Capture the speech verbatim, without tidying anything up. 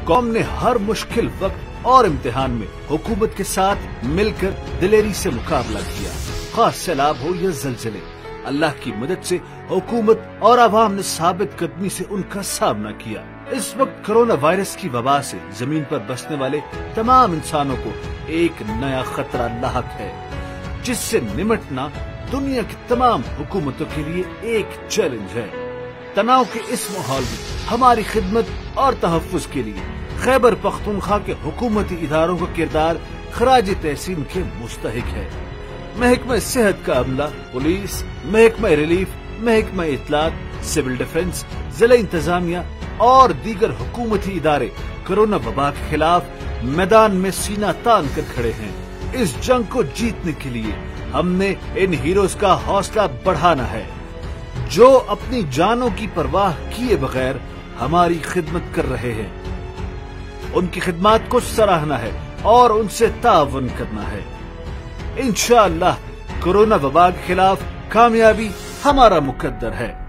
قوم نے ہر مشکل وقت اور امتحان میں حکومت کے ساتھ مل کر دلیری سے مقابلہ کیا، خاص سیلاب ہو یا زلزلے۔ اللہ کی مدد سے حکومت اور عوام نے ثابت قدمی سے ان کا سامنا کیا۔ اس وقت کرونا وائرس کی وبا سے زمین پر بسنے والے تمام انسانوں کو ایک نیا خطرہ لاحق ہے، جس سے نمٹنا دنیا کی تمام حکومتوں کے لیے ایک چیلنج ہے۔ تناؤ کے اس ماحول میں ہماری خدمت اور تحفظ کے لیے خیبر پختونخوا کے حکومتی اداروں کا کردار خراج تحسین کے مستحق ہے۔ محکمہ صحت کا عملہ، پولیس، محکمہ ریلیف، محکمہ اطلاعات، سول ڈیفنس، ضلع انتظامیہ اور دیگر حکومتی ادارے کرونا وبا کے خلاف میدان میں سینہ تان کر کھڑے ہیں۔ اس جنگ کو جیتنے کے لیے ہم نے ان ہیروز کا حوصلہ بڑھانا ہے، جو اپنی جانوں کی پرواہ کیے بغیر ہماری خدمت کر رہے ہیں۔ ان کی خدمات کو سراہنا ہے اور ان سے تعاون کرنا ہے۔ انشاءاللہ کرونا وبا کے خلاف کامیابی ہمارا مقدر ہے۔